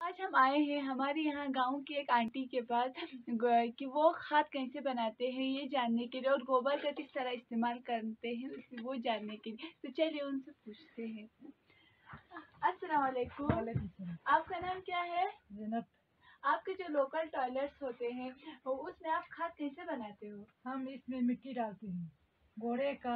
आज हम आए हैं हमारे यहाँ गांव की एक आंटी के पास कि वो खाद कैसे बनाते हैं ये जानने के लिए और गोबर का किस तरह इस्तेमाल करते हैं वो जानने के लिए। तो चलिए उनसे पूछते हैं। अस्सलाम वालेकुम। वालेकुम सलाम। आपका नाम क्या है? ज़ैनब। आपके जो लोकल टॉयलेट्स होते हैं उसमें आप खाद कैसे बनाते हो? हम इसमें मिट्टी डालते हैं, घोड़े का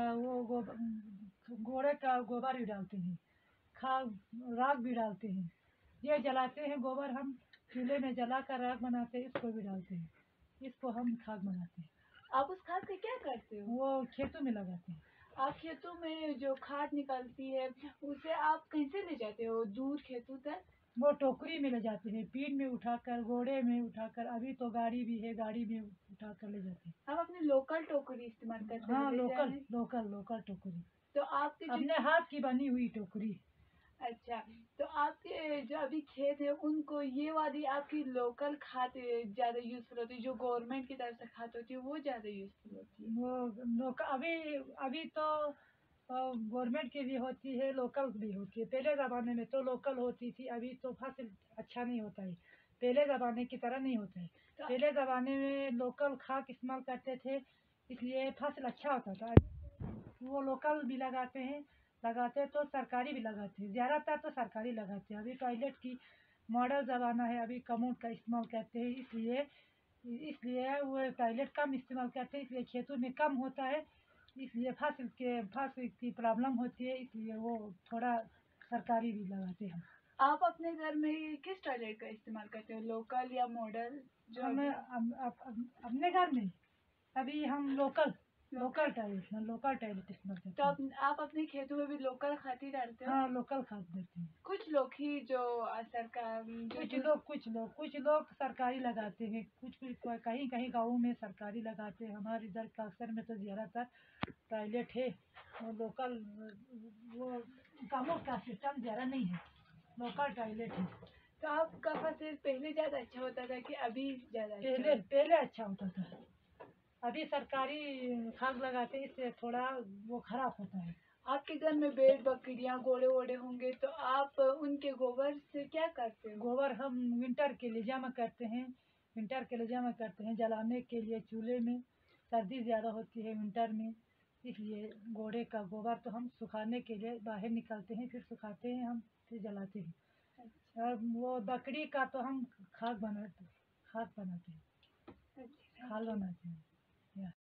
गोबर भी डालते हैं, खाद राख भी डालते हैं। ये जलाते हैं गोबर, हम चूल्हे में जला कर राख बनाते हैं, इसको भी डालते हैं, इसको हम खाद बनाते हैं। आप उस खाद का क्या करते हो? वो खेतों में लगाते हैं। आप खेतों में जो खाद निकलती है उसे आप कैसे ले जाते हो दूर खेतों तक? वो टोकरी में ले जाते हैं, पीठ में उठाकर, घोड़े में उठाकर, अभी तो गाड़ी भी है, गाड़ी में उठाकर ले जाते हैं। आप अपने लोकल टोकरी इस्तेमाल करते हो हाँ, ले लोकल जाने? लोकल लोकल टोकरी, तो आपके जो अपने हाथ की बनी हुई टोकरी। अच्छा, तो आपके जो अभी खेत है उनको ये वाली आपकी लोकल खाद ज्यादा यूजफुल होती है, जो गवर्नमेंट की तरफ से खाद होती है वो ज्यादा यूजफुल होती है? वो लोग अभी अभी तो गवर्नमेंट की भी होती है, लोकल भी होती है। पहले ज़माने में तो लोकल होती थी, अभी तो फसल अच्छा नहीं होता है, पहले ज़माने की तरह नहीं होता है। तो पहले ज़माने में लोकल खाद इस्तेमाल करते थे, इसलिए फसल अच्छा होता था। अभी वो लोकल भी लगाते तो सरकारी भी लगाते हैं, ज़्यादातर तो सरकारी लगाते हैं। अभी टॉयलेट की मॉडल ज़माना है, अभी कमोड का इस्तेमाल करते हैं, इसलिए इसलिए वो टॉयलेट कम इस्तेमाल करते हैं, इसलिए खेतों में कम होता है, इसलिए फसल की प्रॉब्लम होती है, इसलिए वो थोड़ा सरकारी भी लगाते हैं। आप अपने घर में किस टॉयलेट का इस्तेमाल करते हो, लोकल या मॉडल जो हम अभी? अपने घर में अभी हम लोकल लोकल। लोकल टॉयलेट इस्तेमाल तो करते हैं। आप अपने खेतों में भी लोकल खाद ही डालते हो? हाँ, लोकल खाद देते हैं। कुछ लोग ही जो सरकार जो कुछ लोग सरकारी लगाते हैं, कुछ कुछ कहीं कहीं गाँव में सरकारी लगाते हैं। हमारे इधर काक्सर में तो ज़्यादातर टॉयलेट है, और लोकल वो कामों का सिस्टम ज़्यादा नहीं है, लोकल टॉयलेट है। तो आपका फसल पहले ज्यादा अच्छा होता था कि अभी ज्यादा अच्छा पहले होता है? पहले अच्छा होता था, अभी सरकारी खाद लगाते हैं, इससे थोड़ा वो खराब होता है। आपके घर में भेड़ बकरियां घोड़े वोड़े होंगे तो आप उनके गोबर से क्या करते हो? गोबर हम विंटर के लिए जमा करते हैं, जलाने के लिए चूल्हे में। सर्दी ज़्यादा होती है विंटर में, इसलिए घोड़े का गोबर तो हम सुखाने के लिए बाहर निकालते हैं, फिर सुखाते हैं हम, फिर जलाते हैं। और वो बकरी का तो हम खाद बनाते हैं, अच्छा। खाद बनाते हैं।